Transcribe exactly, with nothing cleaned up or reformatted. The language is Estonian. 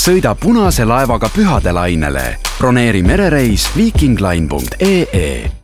sõida punase laevaga pühade lainele. broneeri merereis viikingline punkt ee.